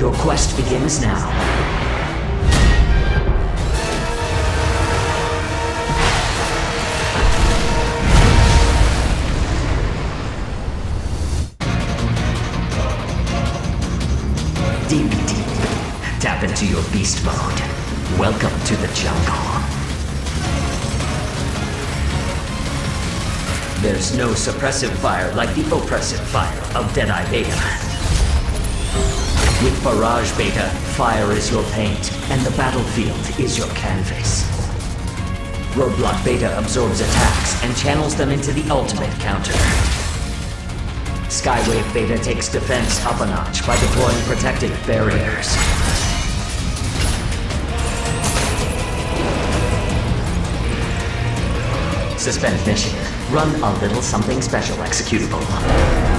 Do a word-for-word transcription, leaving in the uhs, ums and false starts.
Your quest begins now. Deep, deep. Tap into your beast mode. Welcome to the jungle. There's no suppressive fire like the oppressive fire of Deadeye Beta. With Barrage Beta, fire is your paint, and the battlefield is your canvas. Roadblock Beta absorbs attacks and channels them into the ultimate counter. Skywave Beta takes defense up a notch by deploying protective barriers. Suspend mission. Run a little something special executable.